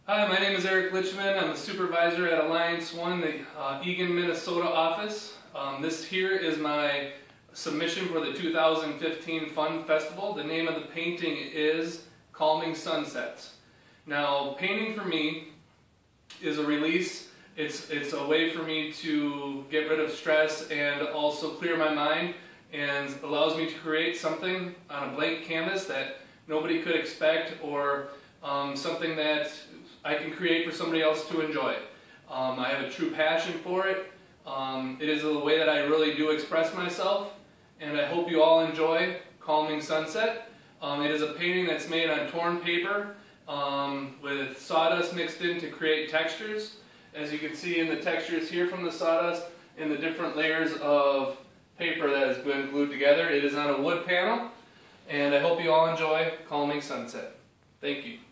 Hi, my name is Eric Litchman. I'm a supervisor at Alliance One, the Eagan, Minnesota office. This here is my submission for the 2015 Fun Festival. The name of the painting is Calming Sunsets. Now, painting for me is a release. It's a way for me to get rid of stress and also clear my mind, and allows me to create something on a blank canvas that nobody could expect, or something that I can create for somebody else to enjoy. I have a true passion for it. It is a way that I really do express myself, and I hope you all enjoy Calming Sunset. It is a painting that's made on torn paper with sawdust mixed in to create textures. As you can see in the textures here from the sawdust, in the different layers of paper that has been glued together. It is on a wood panel, and I hope you all enjoy Calming Sunset. Thank you.